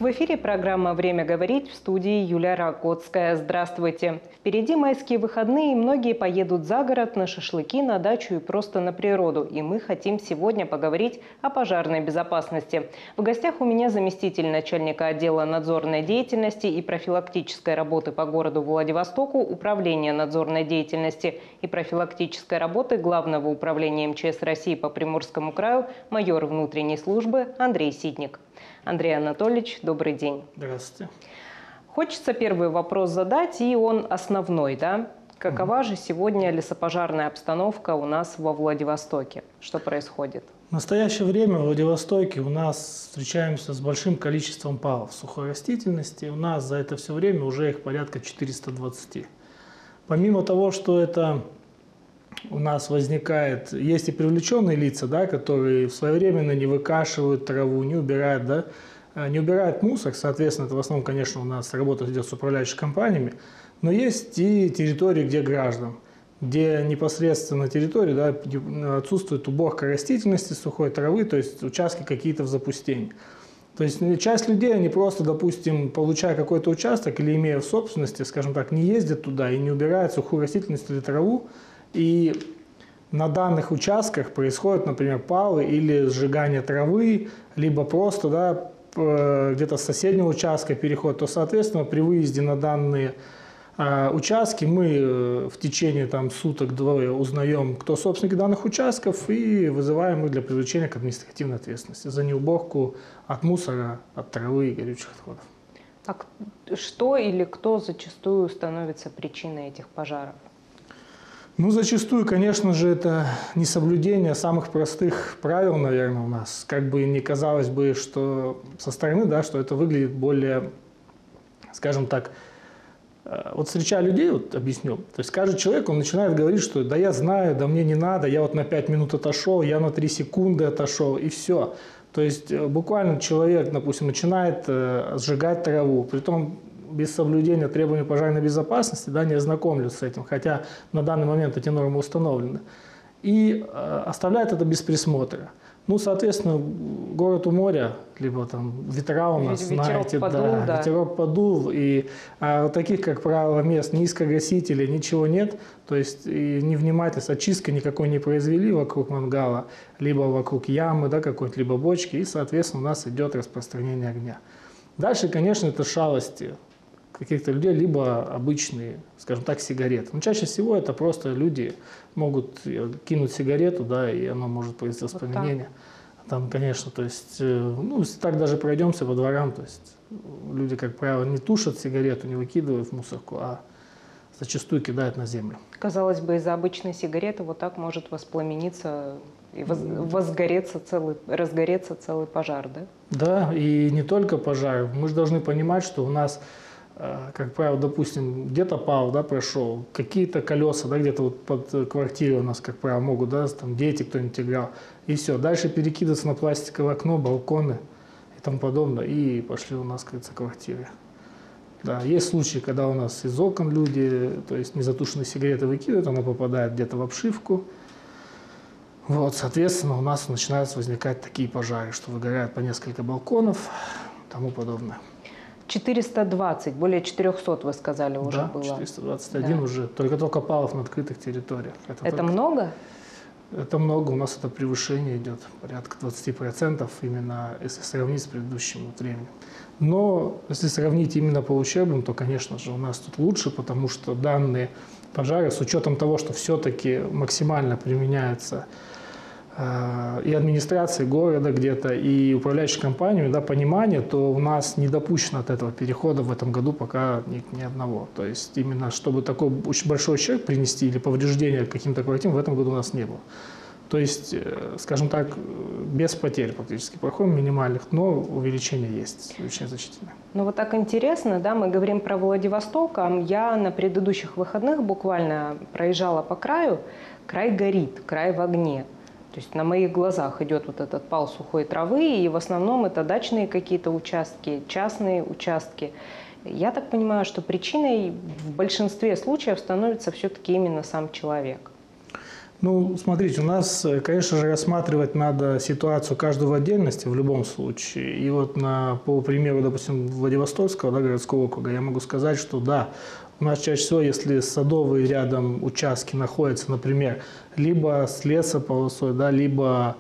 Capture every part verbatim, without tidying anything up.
В эфире программа «Время говорить», в студии Юлия Ракотская. Здравствуйте. Впереди майские выходные, и многие поедут за город на шашлыки, на дачу и просто на природу. И мы хотим сегодня поговорить о пожарной безопасности. В гостях у меня заместитель начальника отдела надзорной деятельности и профилактической работы по городу Владивостоку Управления надзорной деятельности и профилактической работы Главного управления эм че эс России по Приморскому краю майор внутренней службы Андрей Ситник. Андрей Анатольевич, добрый день. Здравствуйте. Хочется первый вопрос задать, и он основной, да? Какова угу. же сегодня лесопожарная обстановка у нас во Владивостоке? Что происходит? В настоящее время в Владивостоке у нас встречаемся с большим количеством палов сухой растительности. У нас за это все время уже их порядка четыреста двадцать. Помимо того, что это у нас возникает, есть и привлеченные лица, да, которые своевременно не выкашивают траву, не убирают, да, не убирают мусор, соответственно, это в основном, конечно, у нас работа идет с управляющими компаниями, но есть и территории, где граждан, где непосредственно на территории, да, отсутствует уборка растительности, сухой травы, то есть участки какие-то в запустении. То есть часть людей, они просто, допустим, получая какой-то участок или имея в собственности, скажем так, не ездят туда и не убирают сухую растительность или траву. И на данных участках происходит, например, палы или сжигание травы, либо просто, да, где-то с соседнего участка переход, то, соответственно, при выезде на данные э, участки мы в течение там, суток-двое узнаем, кто собственники данных участков, и вызываем их для привлечения к административной ответственности за неуборку от мусора, от травы и горючих отходов. А что или кто зачастую становится причиной этих пожаров? Ну, зачастую, конечно же, это несоблюдение самых простых правил, наверное, у нас. Как бы не казалось бы, что со стороны, да, что это выглядит более, скажем так, вот встречая людей, вот объясню, то есть скажет человек, он начинает говорить, что да я знаю, да мне не надо, я вот на пять минут отошел, я на три секунды отошел, и все. То есть буквально человек, допустим, начинает сжигать траву, притом без соблюдения требований пожарной безопасности, да, не ознакомлюсь с этим, хотя на данный момент эти нормы установлены, и э, оставляет это без присмотра. Ну, соответственно, город у моря, либо там ветра у нас, ветерок знаете, подул, да, да. ветерок подул, и а, таких, как правило, мест низкогасителей, ничего нет, то есть и невнимательность, очистка никакой не произвели вокруг мангала, либо вокруг ямы, да, какой-то, либо бочки, и, соответственно, у нас идет распространение огня. Дальше, конечно, это шалости каких-то людей, либо обычные, скажем так, сигареты. Но чаще всего это просто люди могут кинуть сигарету, да, и оно может произвести воспламенение. Вот там, конечно, то есть, ну, если так даже пройдемся по дворам, то есть люди, как правило, не тушат сигарету, не выкидывают в мусорку, а зачастую кидают на землю. Казалось бы, из-за обычной сигареты вот так может воспламениться и воз, возгореться целый, разгореться целый пожар, да? Да, и не только пожар. Мы же должны понимать, что у нас, как правило, допустим, где-то пал, да, прошел, какие-то колеса, да, где-то вот под квартирой у нас, как правило, могут, да, там дети кто-нибудь играл, и все. Дальше перекидываться на пластиковое окно, балконы и тому подобное, и пошли у нас, как говорится, квартиры. Да, есть случаи, когда у нас из окон люди, то есть незатушенные сигареты выкидывают, она попадает где-то в обшивку. Вот, соответственно, у нас начинают возникать такие пожары, что выгорают по несколько балконов и тому подобное. четыреста двадцать, более четырёхсот, вы сказали, уже да, было. четыреста двадцать один, да. Уже, только-только палов на открытых территориях. Это, это только... много? Это много, у нас это превышение идет, порядка двадцати процентов, именно если сравнить с предыдущим вот временем. Но если сравнить именно по ущербам, то, конечно же, у нас тут лучше, потому что данные пожары, с учетом того, что все-таки максимально применяются и администрации города где-то, и управляющей компаниями, да, понимание, то у нас не допущено от этого перехода в этом году пока ни, ни одного. То есть именно чтобы такой очень большой ущерб принести или повреждение каким-то квартирам в этом году у нас не было. То есть, скажем так, без потерь практически проходим минимальных, но увеличение есть, очень значительное. Ну вот так интересно, да, мы говорим про Владивосток, а я на предыдущих выходных буквально проезжала по краю, край горит, край в огне. То есть на моих глазах идет вот этот пал сухой травы, и в основном это дачные какие-то участки, частные участки. Я так понимаю, что причиной в большинстве случаев становится все-таки именно сам человек. Ну, смотрите, у нас, конечно же, рассматривать надо ситуацию каждого в отдельности в любом случае. И вот на, по примеру, допустим, Владивостокского, да, городского округа, я могу сказать, что да, у нас чаще всего, если садовые рядом участки находятся, например, либо с лесополосой, да, либо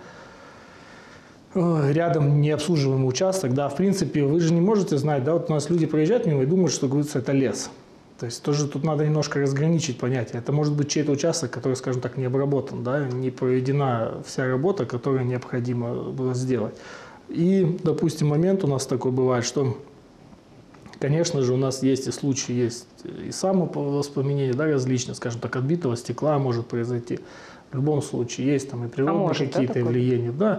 рядом необслуживаемый участок, да, в принципе, вы же не можете знать, да, вот у нас люди проезжают мимо и думают, что, говорится, это лес. То есть тоже тут надо немножко разграничить понятие. Это может быть чей-то участок, который, скажем так, не обработан, да, не проведена вся работа, которую необходимо было сделать. И, допустим, момент у нас такой бывает, что, конечно же, у нас есть и случаи, есть и самовоспламенение, да, различные, скажем так, отбитого стекла может произойти. В любом случае есть там и природные а какие-то да, влияния. Да,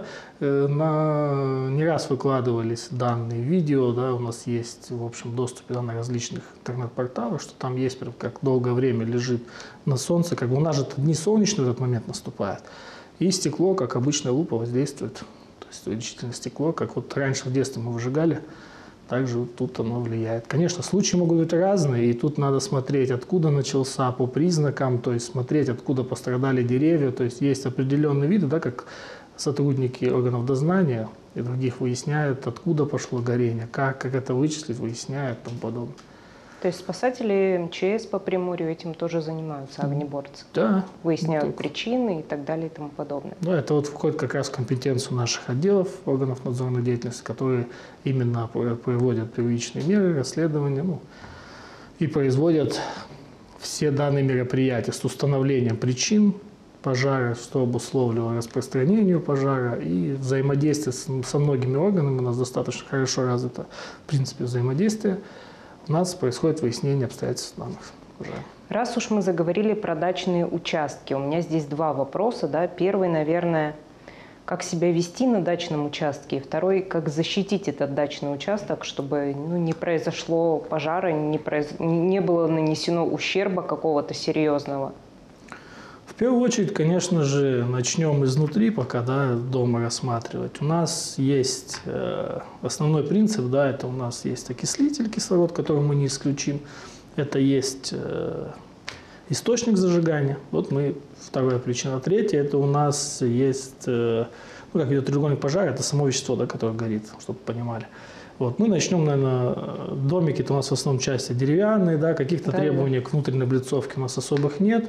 на, не раз выкладывались данные видео, да, у нас есть в общем доступе да, на различных интернет-порталах, что там есть, как долгое время лежит на солнце, как бы у нас же дни солнечные в этот момент наступает, и стекло, как обычная лупа, воздействует, то есть увеличительное стекло, как вот раньше в детстве мы выжигали, также вот тут оно влияет. Конечно, случаи могут быть разные, и тут надо смотреть, откуда начался, по признакам, то есть смотреть, откуда пострадали деревья, то есть есть определенные виды, да, как сотрудники органов дознания и других выясняют, откуда пошло горение, как, как это вычислить, выясняют и тому подобное. То есть спасатели МЧС по Приморью этим тоже занимаются, огнеборцы? Да. Выясняют вот причины и так далее и тому подобное. Да, это вот входит как раз в компетенцию наших отделов, органов надзорной деятельности, которые именно проводят первичные меры, расследования, ну, и производят все данные мероприятия с установлением причин пожара, что обусловливало распространению пожара, и взаимодействие с, со многими органами, у нас достаточно хорошо развито, в принципе, взаимодействие. У нас происходит выяснение обстоятельств данных пожара. Раз уж мы заговорили про дачные участки, у меня здесь два вопроса. Да? Первый, наверное, как себя вести на дачном участке, и второй, как защитить этот дачный участок, чтобы ну, не произошло пожара, не, произ... не было нанесено ущерба какого-то серьезного. В первую очередь, конечно же, начнем изнутри, пока да, дома рассматривать. У нас есть э, основной принцип, да, это у нас есть окислитель кислород, который мы не исключим. Это есть э, источник зажигания. Вот мы, вторая причина. Третья, это у нас есть, э, ну, как идет треугольник пожара, это само вещество, да, которое горит, чтобы вы понимали. Вот. Мы начнем, наверное, домики-то у нас в основном части деревянные, да, каких-то да, требований да. к внутренней облицовке у нас особых нет.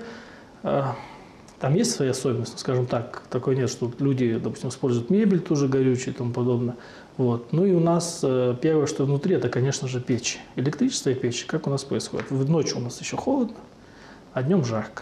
Там есть свои особенности, скажем так, такой нет, что люди, допустим, используют мебель тоже горючую и тому подобное. Вот. Ну и у нас первое, что внутри, это, конечно же, печи. Электричество и печи, как у нас происходит. Ночью у нас еще холодно, а днем жарко.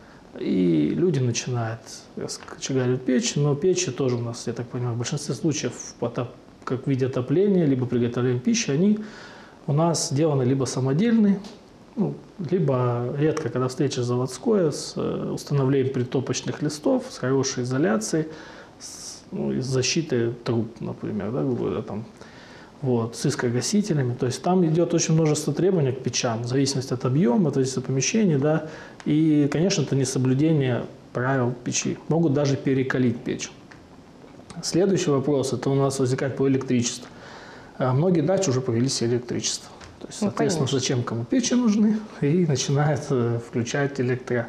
И люди начинают кочегарить печь, но печи тоже у нас, я так понимаю, в большинстве случаев, как в виде отопления, либо приготовления пищи, они у нас сделаны либо самодельные, ну, либо редко, когда встреча заводское, с установлением притопочных листов, с хорошей изоляцией, с, ну, с защитой труб, например, да, там, вот, с искрогасителями. То есть там идет очень множество требований к печам, в зависимости от объема, то есть от помещения, да, и, конечно, это не соблюдение правил печи. Могут даже перекалить печь. Следующий вопрос, это у нас возникает по электричеству. Многие дачи уже повели себе электричество. То есть, соответственно, ну, зачем кому печи нужны, и начинает э, включать электро...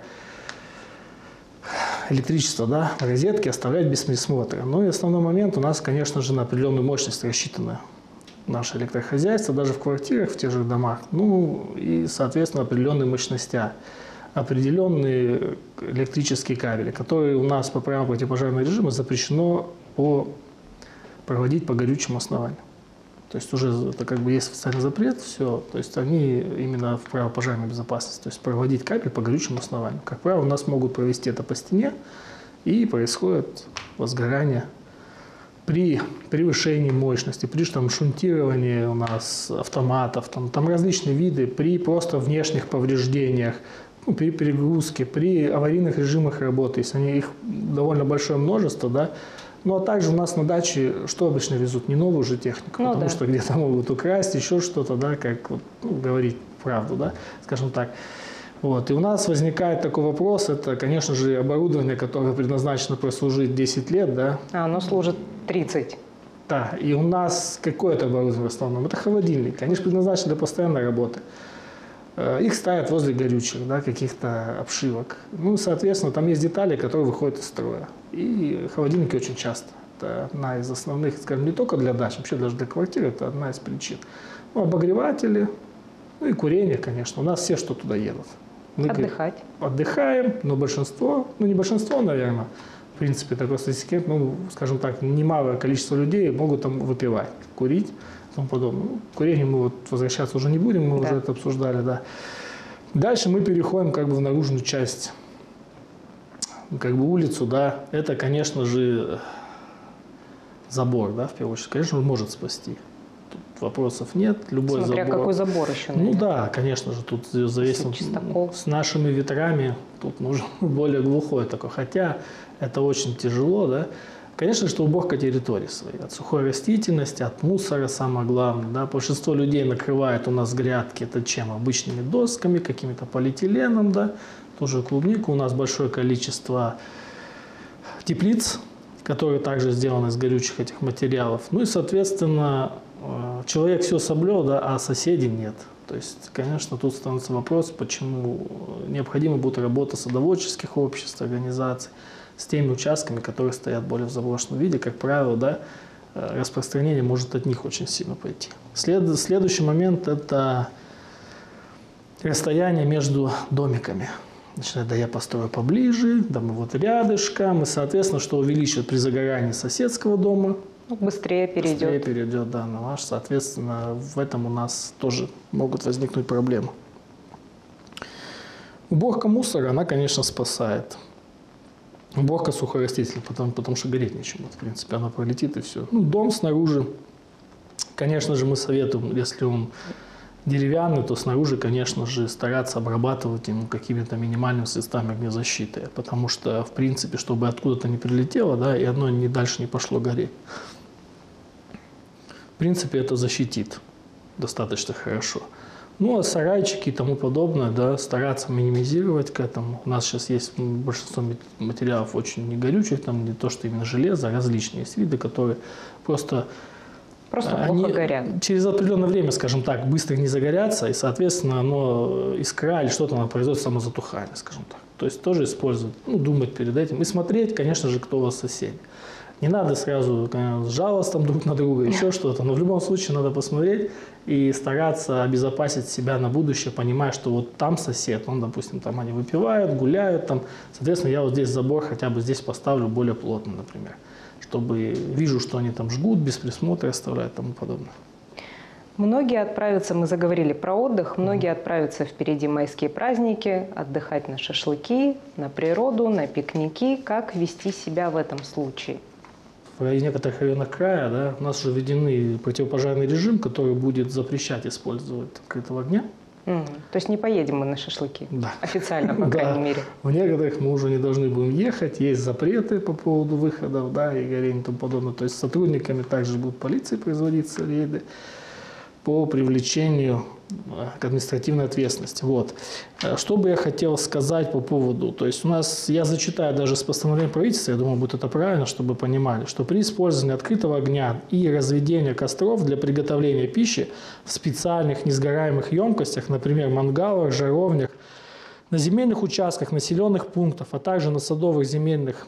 электричество, да, в розетке, оставлять без присмотра. Ну и основной момент у нас, конечно же, на определенную мощность рассчитано наше электрохозяйство, даже в квартирах, в тех же домах. Ну и, соответственно, определенные мощности, определенные электрические кабели, которые у нас по правилам противопожарного режима запрещено по... проводить по горючему основанию. То есть уже это как бы есть официальный запрет, все. То есть они именно в правилах пожарной безопасности, то есть проводить кабель по горючему основанию. Как правило, у нас могут провести это по стене, и происходит возгорание при превышении мощности, при там, шунтировании у нас автоматов, там, там различные виды, при просто внешних повреждениях, ну, при перегрузке, при аварийных режимах работы, если они, их довольно большое множество, да. Ну, а также у нас на даче что обычно везут? Не новую же технику, ну, потому да. что где-то могут украсть, еще что-то, да, как вот, ну, говорить правду, да, скажем так. Вот. И у нас возникает такой вопрос, это, конечно же, оборудование, которое предназначено прослужить десять лет, да. А оно служит тридцать. Да, и у нас какое-то оборудование в основном? Это холодильник, они же предназначены для постоянной работы. их ставят возле горючих, да, каких-то обшивок. Ну, соответственно, там есть детали, которые выходят из строя. И холодильники очень часто. Это одна из основных, скажем, не только для дач, вообще даже для квартир, это одна из причин. Ну, обогреватели, ну и курение, конечно. У нас все, что туда едут. Мы Отдыхать. Отдыхаем, но большинство, ну не большинство, наверное, в принципе, такой статистический, ну, скажем так, немалое количество людей могут там выпивать, курить и тому подобное. Ну, к курению мы вот возвращаться уже не будем, мы да. уже это обсуждали, да. Дальше мы переходим как бы в наружную часть, как бы улицу, да. Это, конечно же, забор, да, в первую очередь, конечно, он может спасти. Тут вопросов нет. Любой Смотря забор. какой забор еще. Наверное. Ну да, конечно же, тут зависит. С нашими ветрами тут нужен более глухой такой. Хотя это очень тяжело, да. Конечно, что уборка территории своей. От сухой растительности, от мусора, самое главное. Да. Большинство людей накрывает у нас грядки, это чем? Обычными досками, каким-то полиэтиленом, да. Тоже клубнику. У нас большое количество теплиц, которые также сделаны из горючих этих материалов. Ну и, соответственно, человек все соблюл, да, а соседей нет. То есть, конечно, тут становится вопрос, почему необходима будет работа садоводческих обществ, организаций с теми участками, которые стоят более в заброшенном виде. Как правило, да, распространение может от них очень сильно пойти. След, следующий момент – это расстояние между домиками. Начинает, да я построю поближе, да мы вот рядышком, и, соответственно, что увеличивает при загорании соседского дома. Быстрее перейдет. Быстрее перейдет, да, на ваш. Соответственно, в этом у нас тоже могут возникнуть проблемы. Уборка мусора, она, конечно, спасает. Уборка сухой растительности, потому, потому что гореть нечем. В принципе, она пролетит и все. Ну, дом снаружи, конечно же, мы советуем, если он деревянный, то снаружи, конечно же, стараться обрабатывать ему какими-то минимальными средствами огнезащиты. Потому что, в принципе, чтобы откуда-то не прилетело, да, и одно не дальше не пошло гореть. В принципе, это защитит достаточно хорошо. Ну, а сарайчики и тому подобное, да, стараться минимизировать к этому. У нас сейчас есть большинство материалов очень негорючих, там не то, что именно железо, а различные есть виды, которые просто... Просто плохо они горят. Через определенное время, скажем так, быстро не загорятся, и, соответственно, оно искра или что-то оно производит самозатухание, скажем так. То есть тоже использовать, ну, думать перед этим и смотреть, конечно же, кто у вас сосед. Не надо сразу конечно, жаловаться там друг на друга, еще что-то, но в любом случае надо посмотреть и стараться обезопасить себя на будущее, понимая, что вот там сосед, он, допустим, там они выпивают, гуляют, там, соответственно, я вот здесь забор хотя бы здесь поставлю более плотно, например, чтобы вижу, что они там жгут, без присмотра оставляют и тому подобное. Многие отправятся, мы заговорили про отдых, многие отправятся впереди майские праздники, отдыхать на шашлыки, на природу, на пикники. Как вести себя в этом случае? В некоторых районах края, да, у нас уже введены противопожарный режим, который будет запрещать использовать открытого огня. Mm. То есть не поедем мы на шашлыки? Да. Официально, по крайней мере. В некоторых мы уже не должны будем ехать, есть запреты по поводу выходов, да, и горения и тому подобное. То есть с сотрудниками также будут полиции производиться рейды по привлечению к административной ответственности. Вот. Что бы я хотел сказать по поводу, то есть у нас, я зачитаю даже с постановления правительства, я думаю, будет это правильно, чтобы понимали, что при использовании открытого огня и разведения костров для приготовления пищи в специальных несгораемых емкостях, например, мангалах, жаровнях, на земельных участках населенных пунктов, а также на садовых земельных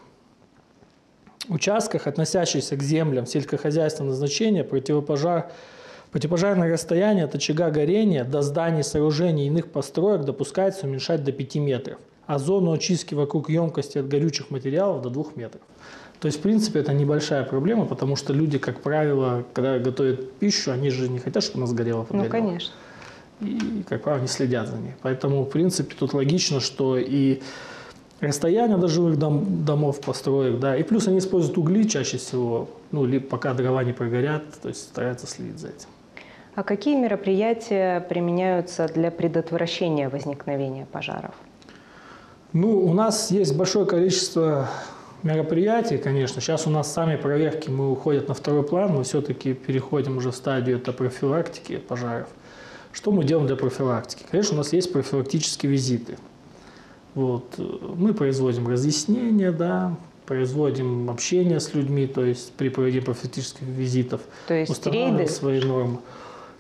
участках, относящихся к землям сельскохозяйственного назначения, противопожар Противопожарное расстояние от очага горения до зданий, сооружений и иных построек допускается уменьшать до пяти метров, а зону очистки вокруг емкости от горючих материалов до двух метров. То есть, в принципе, это небольшая проблема, потому что люди, как правило, когда готовят пищу, они же не хотят, чтобы она сгорела, подгорела. Ну, конечно. И, как правило, не следят за ней. Поэтому, в принципе, тут логично, что и расстояние до жилых дом, домов, построек, да, и плюс они используют угли чаще всего, ну, либо пока дрова не прогорят, то есть стараются следить за этим. А какие мероприятия применяются для предотвращения возникновения пожаров? Ну, у нас есть большое количество мероприятий, конечно. Сейчас у нас сами проверки мы уходят на второй план, мы все-таки переходим уже в стадию это профилактики пожаров. Что мы делаем для профилактики? Конечно, у нас есть профилактические визиты. Вот. Мы производим разъяснения, да, производим общение с людьми, то есть при проведении профилактических визитов то есть устанавливаем рейды? свои нормы.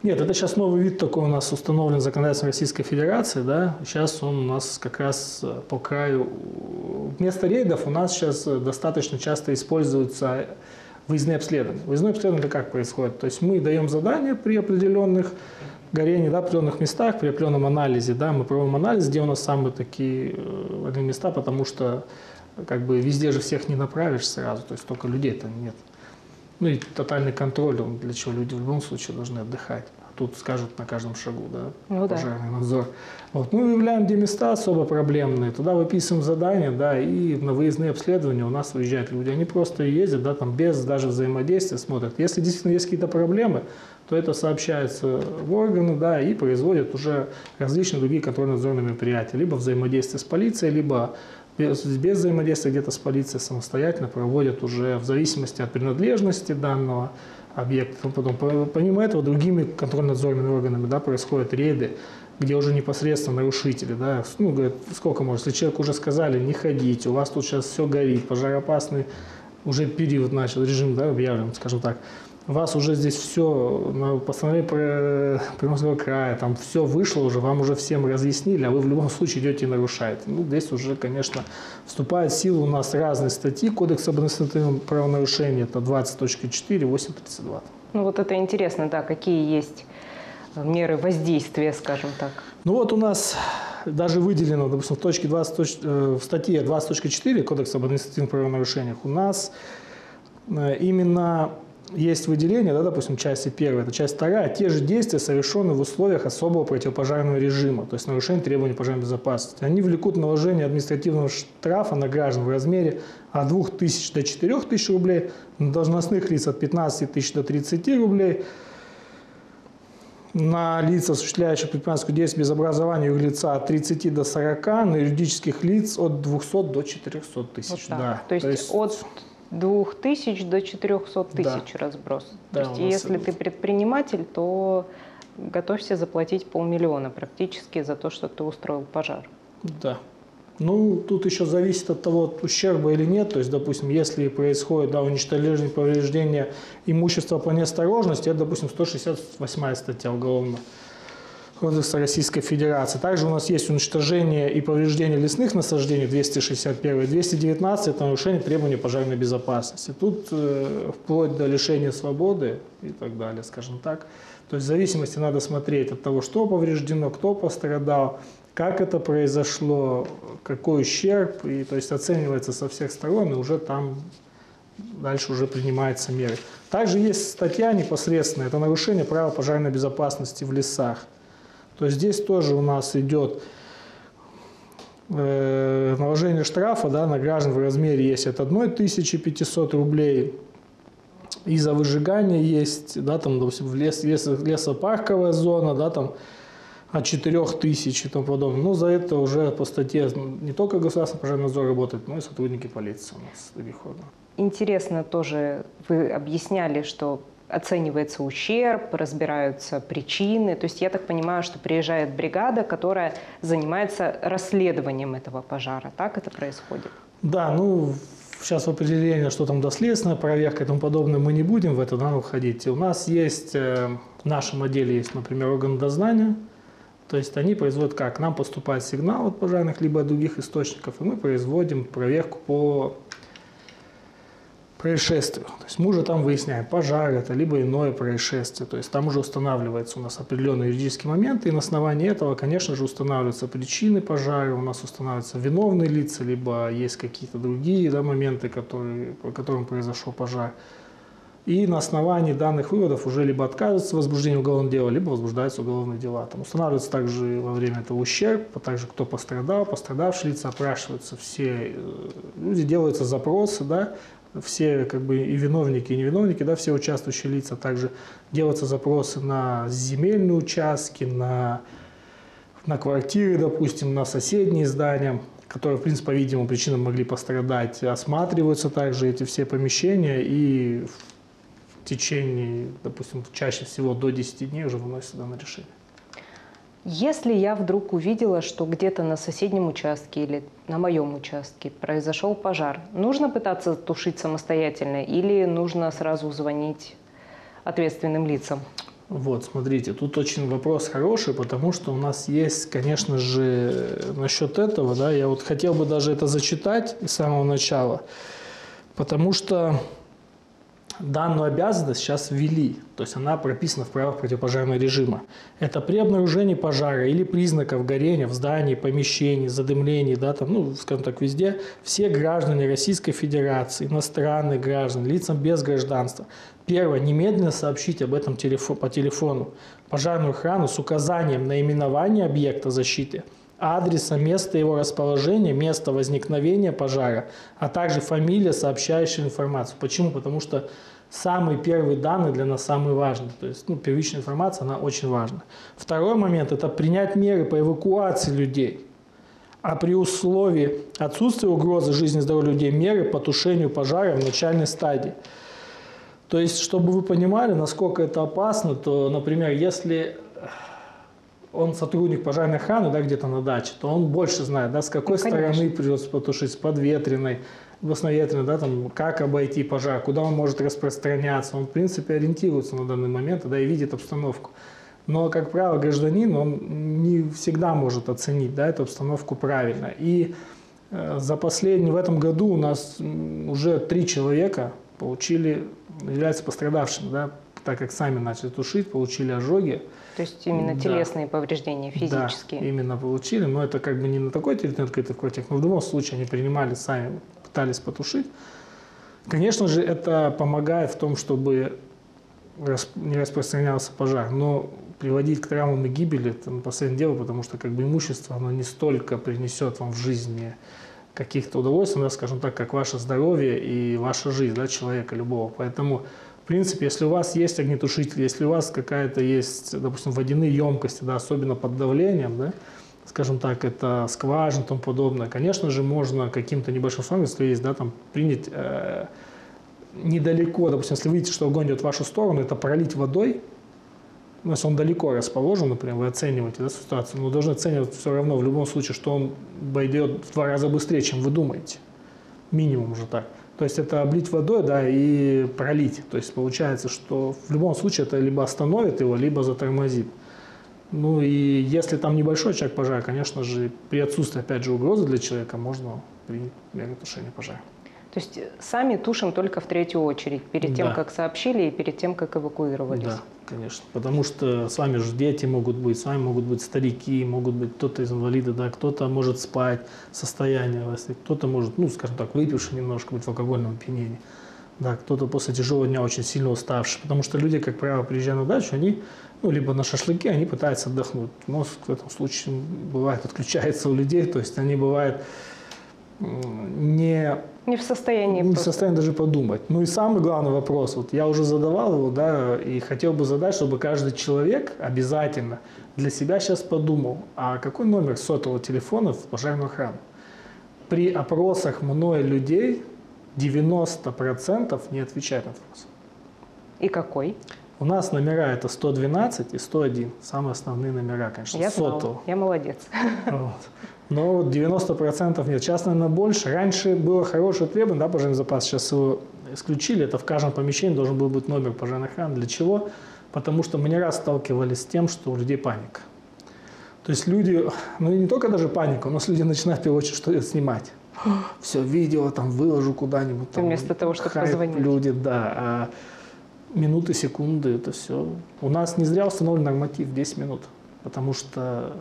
Нет, это сейчас новый вид такой у нас установлен законодательством Российской Федерации, да, сейчас он у нас как раз по краю, вместо рейдов у нас сейчас достаточно часто используются выездные обследования. Выездное обследование как происходит? То есть мы даем задания при определенных горениях, да, определенных местах, при определенном анализе, да, мы проводим анализ, где у нас самые такие важные места, потому что как бы везде же всех не направишь сразу, то есть только людей-то нет. Ну и тотальный контроль, он для чего люди в любом случае должны отдыхать. А тут скажут на каждом шагу, да, ну, пожарный да. надзор. Вот. Мы выявляем, где места особо проблемные, туда выписываем задания, да, и на выездные обследования у нас выезжают люди. Они просто ездят, да, там без даже взаимодействия смотрят. Если действительно есть какие-то проблемы, то это сообщается в органы, да, и производят уже различные другие контрольно-надзорные мероприятия. Либо взаимодействие с полицией, либо без, без взаимодействия где-то с полицией самостоятельно проводят уже в зависимости от принадлежности данного объекта. Потом, помимо этого, другими контрольно-надзорными органами, да, происходят рейды, где уже непосредственно нарушители, да, ну, говорят, сколько можно, если человеку уже сказали, не ходите, у вас тут сейчас все горит, пожароопасный уже период начал, режим, да, объявлен, скажем так, у вас уже здесь все, на постановление Приморского края, там все вышло уже, вам уже всем разъяснили, а вы в любом случае идете и нарушаете. Ну, здесь уже, конечно, вступает в силу у нас разные статьи Кодекса об административном правонарушении, это двадцать точка четыре, восемь тридцать два. Ну вот это интересно, да, какие есть меры воздействия, скажем так. Ну вот у нас даже выделено, допустим, в, точке двадцать, в статье двадцать точка четыре Кодекса об административных правонарушениях у нас именно есть выделение, да, допустим, части первой, это часть вторая, те же действия совершены в условиях особого противопожарного режима, то есть нарушение требований пожарной безопасности. Они влекут наложение административного штрафа на граждан в размере от двух тысяч до четырёх тысяч рублей, на должностных лиц от пятнадцати тысяч до тридцати рублей, на лиц, осуществляющих предпринимательскую деятельность без образования юрлица от тридцати до сорока, на юридических лиц от двухсот до четырёхсот тысяч. Вот да. То есть, То есть от двух тысяч до четырёхсот тысяч да. разброс. Да, то есть если это... ты предприниматель, то готовься заплатить полмиллиона практически за то, что ты устроил пожар. Да. Ну, тут еще зависит от того, ущерба или нет. То есть, допустим, если происходит, да, уничтожение, повреждение имущества по неосторожности, это, допустим, сто шестьдесят восьмая статья Уголовного кодекса Российской Федерации. Также у нас есть уничтожение и повреждение лесных насаждений, двести шестьдесят первая, двести девятнадцать – это нарушение требований пожарной безопасности. Тут э, вплоть до лишения свободы и так далее, скажем так. То есть в зависимости надо смотреть от того, что повреждено, кто пострадал, как это произошло, какой ущерб, и то есть оценивается со всех сторон, и уже там дальше уже принимаются меры. Также есть статья непосредственно, это нарушение права пожарной безопасности в лесах. То есть здесь тоже у нас идет э, наложение штрафа, да, на граждан в размере есть от одной тысячи пятисот рублей, и за выжигание есть, да, там, допустим, в лес, лес, лесопарковая зона, да, там, от четырёх тысяч и тому подобное. Но за это уже по статье не только государственный пожарный надзор работает, но и сотрудники полиции у нас переходно. Интересно тоже, вы объясняли, что оценивается ущерб, разбираются причины. То есть я так понимаю, что приезжает бригада, которая занимается расследованием этого пожара. Так это происходит? Да, ну сейчас в определении, что там доследственная проверка и тому подобное, мы не будем в это, да, уходить. У нас есть, в нашем отделе есть, например, орган дознания. То есть они производят как? К нам поступает сигнал от пожарных, либо от других источников, и мы производим проверку по происшествию. То есть мы уже там выясняем, пожар это, либо иное происшествие. То есть там уже устанавливается у нас определенные юридические моменты, и на основании этого, конечно же, устанавливаются причины пожара, у нас устанавливаются виновные лица, либо есть какие-то другие, да, моменты, которые, по которым произошел пожар. И на основании данных выводов уже либо отказывается возбуждение уголовного дела, либо возбуждаются уголовные дела. Там устанавливается также во время этого ущерб, а также кто пострадал, пострадавшие лица, опрашиваются все люди, делаются запросы, да, все как бы и виновники, и невиновники, да, все участвующие лица, также делаются запросы на земельные участки, на, на квартиры, допустим, на соседние здания, которые, в принципе, по видимым причинам могли пострадать. Осматриваются также эти все помещения, и в течение, допустим, чаще всего до десяти дней уже выносится данное решение. Если я вдруг увидела, что где-то на соседнем участке или на моем участке произошел пожар, нужно пытаться тушить самостоятельно или нужно сразу звонить ответственным лицам? Вот, смотрите, тут очень вопрос хороший, потому что у нас есть, конечно же, насчет этого, да, я вот хотел бы даже это зачитать с самого начала, потому что данную обязанность сейчас ввели, то есть она прописана в правилах противопожарного режима. Это при обнаружении пожара или признаков горения в здании, помещении, задымлении, да, там, ну, скажем так, везде, все граждане Российской Федерации, иностранные граждане, лицам без гражданства, первое, немедленно сообщить об этом телефо- по телефону пожарную охрану с указанием наименования объекта защиты, адреса, места его расположения, место возникновения пожара, а также фамилия, сообщающая информацию. Почему? Потому что самые первые данные для нас самые важные. То есть, ну, первичная информация, она очень важна. Второй момент – это принять меры по эвакуации людей. А при условии отсутствия угрозы жизни и здоровью людей, меры по тушению пожара в начальной стадии. То есть, чтобы вы понимали, насколько это опасно, то, например, если он сотрудник пожарной охраны, да, где-то на даче, то он больше знает, да, с какой ну, стороны придется потушить, с подветренной, басноветренной, да, там, как обойти пожар, куда он может распространяться. Он, в принципе, ориентируется на данный момент, да, и видит обстановку. Но, как правило, гражданин, он не всегда может оценить, да, эту обстановку правильно. И э, за последний, в этом году у нас уже три человека получили, являются пострадавшими, да, так как сами начали тушить, получили ожоги. То есть именно да. телесные повреждения, физические? Да, именно получили, но это как бы не на такой территории открытой квартире, но в любом случае они принимали сами, пытались потушить. Конечно же, это помогает в том, чтобы не распространялся пожар, но приводить к травмам и гибели – это последнее дело, потому что как бы имущество, оно не столько принесет вам в жизни каких-то удовольствий, да, скажем так, как ваше здоровье и ваша жизнь, да, человека любого. Поэтому, в принципе, если у вас есть огнетушитель, если у вас какая-то есть, допустим, водяные емкости, да, особенно под давлением, да, скажем так, это скважина и тому подобное, конечно же, можно каким-то небольшим фоном, если есть, да, там, принять э, недалеко, допустим, если вы видите, что огонь идет в вашу сторону, это пролить водой. Ну, если он далеко расположен, например, вы оцениваете, да, ситуацию, но вы должны оценивать все равно в любом случае, что он пойдет в два раза быстрее, чем вы думаете. Минимум уже так. То есть это облить водой, да, и пролить. То есть получается, что в любом случае это либо остановит его, либо затормозит. Ну и если там небольшой очаг пожара, конечно же, при отсутствии, опять же, угрозы для человека можно принять меры тушения пожара. То есть сами тушим только в третью очередь, перед тем, да. как сообщили и перед тем, как эвакуировались? Да, конечно. Потому что с вами же дети могут быть, с вами могут быть старики, могут быть кто-то из инвалидов, да, кто-то может спать, состояние, кто-то может, ну, скажем так, выпивший немножко, быть в алкогольном опьянении. Да, кто-то после тяжелого дня очень сильно уставший. Потому что люди, как правило, приезжая на дачу, они, ну, либо на шашлыки, они пытаются отдохнуть. Мозг в этом случае бывает отключается у людей, то есть они бывают не... Не в состоянии. Не просто. в состоянии даже подумать. Ну и самый главный вопрос, вот я уже задавал его, да, и хотел бы задать, чтобы каждый человек обязательно для себя сейчас подумал, а какой номер сотового телефона в пожарную охрану? При опросах мной людей девяносто процентов не отвечают на вопрос. И какой? У нас номера это сто двенадцать и сто один. Самые основные номера, конечно, я сотового. Знала. Я молодец. Вот. Но девяносто процентов нет. Сейчас, наверное, больше. Раньше было хорошее требование, да, пожарный запас. Сейчас его исключили. Это в каждом помещении должен был быть номер пожарной охраны. Для чего? Потому что мы не раз сталкивались с тем, что у людей паника. То есть люди, ну и не только даже паника, у нас люди начинают в первую очередь что-то снимать. Все, видео там выложу куда-нибудь. Там, вместо того, чтобы хайп, позвонить. Люди, да. А минуты, секунды, это все. У нас не зря установлен норматив десять минут. Потому что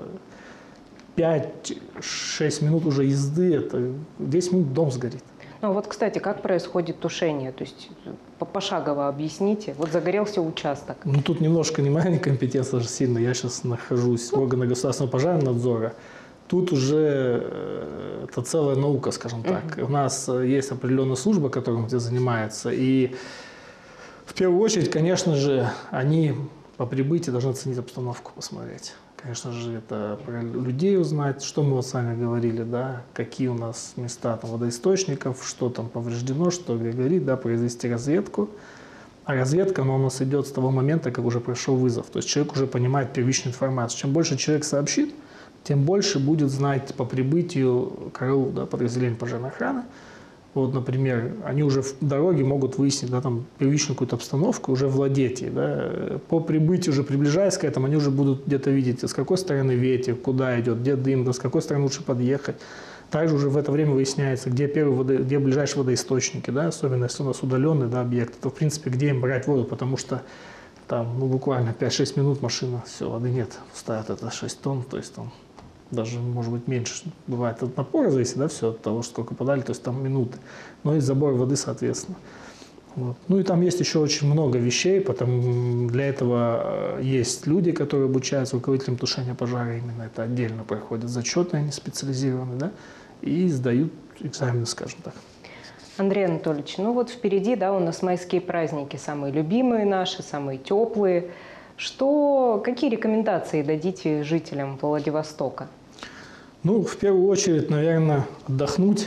пять-шесть минут уже езды, это десять минут дом сгорит. Ну вот, кстати, как происходит тушение? То есть пошагово объясните. Вот загорелся участок. Ну тут немножко не моя некомпетенция же сильно. Я сейчас нахожусь в органах государственного пожарного надзора. Тут уже э, это целая наука, скажем так. Uh-huh. У нас есть определенная служба, которая этим занимается. И в первую очередь, конечно же, они по прибытии должны оценить обстановку, посмотреть. Конечно же, это про людей узнать, что мы вот с вами говорили, да, какие у нас места там, водоисточников, что там повреждено, что где горит, да, произвести разведку. А разведка, она у нас идет с того момента, как уже прошел вызов. То есть человек уже понимает первичную информацию. Чем больше человек сообщит, тем больше будет знать по прибытию караул, да, подразделения пожарной охраны, Вот, например, они уже в дороге могут выяснить, да, там, первичную какую-то обстановку, уже владеть ей, да. По прибытию, уже приближаясь к этому, они уже будут где-то видеть, с какой стороны ветер, куда идет, где дым, да, с какой стороны лучше подъехать. Также уже в это время выясняется, где, первый водо... где ближайшие водоисточники, да, особенно если у нас удаленный, да, объект, то, в принципе, где им брать воду, потому что там, ну, буквально пять-шесть минут машина, все, воды нет, ставят это шесть тонн, то есть там даже, может быть, меньше бывает от напора зависит, да, все от того, сколько подали, то есть там минуты, но и забор воды, соответственно. Вот. Ну и там есть еще очень много вещей, потому для этого есть люди, которые обучаются руководителям тушения пожара, именно это отдельно проходят зачетные, они специализированные, да, и сдают экзамены, скажем так. Андрей Анатольевич, ну вот впереди, да, у нас майские праздники, самые любимые наши, самые теплые. Что, какие рекомендации дадите жителям Владивостока? Ну, в первую очередь, наверное, отдохнуть,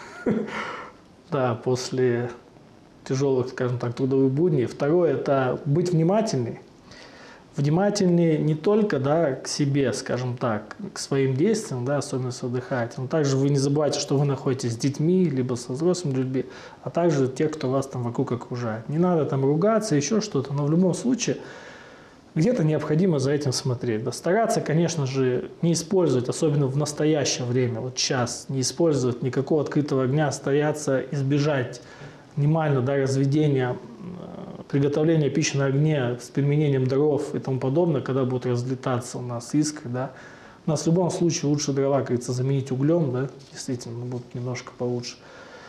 да, после тяжелых, скажем так, трудовых будней. Второе – это быть внимательней. Внимательнее не только, да, к себе, скажем так, к своим действиям, да, особенно если отдыхаете, но также вы не забывайте, что вы находитесь с детьми, либо со взрослыми людьми, а также те, кто вас там вокруг окружает. Не надо там ругаться, еще что-то, но в любом случае где-то необходимо за этим смотреть. Да. Стараться, конечно же, не использовать, особенно в настоящее время, вот сейчас, не использовать никакого открытого огня, стараться избежать минимально, да, разведения, приготовления пищи на огне с применением дров и тому подобное, когда будут разлетаться у нас искры. Да. У нас в любом случае лучше дрова, как говорится, заменить углем, да, действительно, будут немножко получше.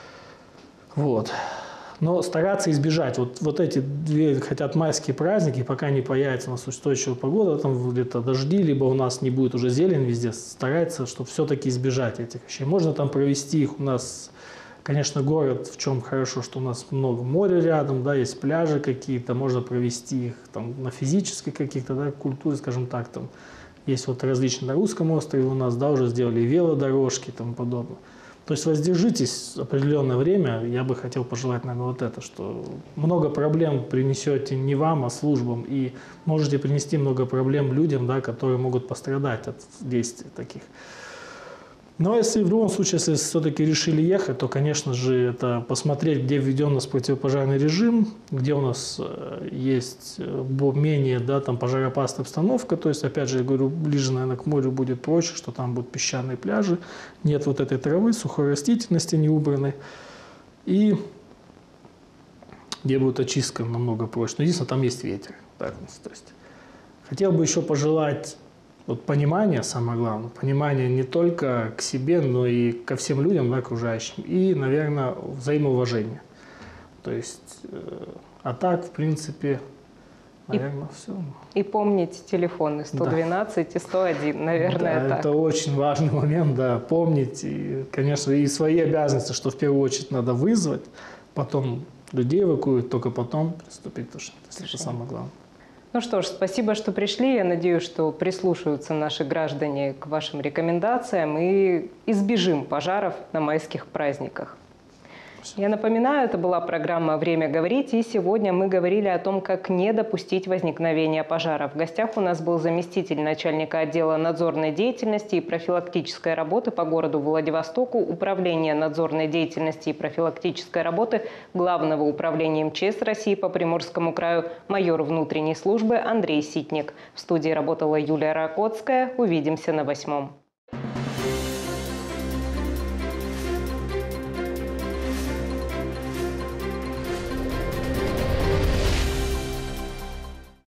Вот. Но стараться избежать. Вот, вот эти две, хотят майские праздники, пока не появится у нас устойчивая погода, там где-то дожди, либо у нас не будет уже зелень везде, старается, чтобы все-таки избежать этих вещей. Можно там провести их у нас, конечно, город, в чем хорошо, что у нас много моря рядом, да, есть пляжи какие-то, можно провести их там на физической каких-то, да, культуре, скажем так, там есть вот различные на Русском острове у нас, да, уже сделали велодорожки и тому подобное. То есть воздержитесь определенное время, я бы хотел пожелать, наверное, вот это, что много проблем принесете не вам, а службам, и можете принести много проблем людям, да, которые могут пострадать от действий таких. Но если в любом случае, если все-таки решили ехать, то, конечно же, это посмотреть, где введен у нас противопожарный режим, где у нас есть менее, да, там, пожароопасная обстановка. То есть, опять же, я говорю, ближе, наверное, к морю будет проще, что там будут песчаные пляжи, нет вот этой травы, сухой растительности не убранной. И где будет очистка намного проще. Но единственное, там есть ветер. Так, то есть, хотел бы еще пожелать вот понимание, самое главное, понимание не только к себе, но и ко всем людям, да, окружающим, и, наверное, взаимоуважение. То есть, э, а так, в принципе, наверное, и, все. И помнить телефоны сто двенадцать, да, и сто один, наверное, да, так. Это очень важный момент, да, помнить, и, конечно, и свои обязанности, что в первую очередь надо вызвать, потом людей эвакуировать, только потом приступить к тушению. Это самое главное. Ну что ж, спасибо, что пришли. Я надеюсь, что прислушаются наши граждане к вашим рекомендациям и избежим пожаров на майских праздниках. Я напоминаю, это была программа «Время говорить», и сегодня мы говорили о том, как не допустить возникновения пожаров. В гостях у нас был заместитель начальника отдела надзорной деятельности и профилактической работы по городу Владивостоку, Управление надзорной деятельности и профилактической работы Главного управления эм че эс России по Приморскому краю, майор внутренней службы Андрей Ситник. В студии работала Юлия Ракотская. Увидимся на восьмом.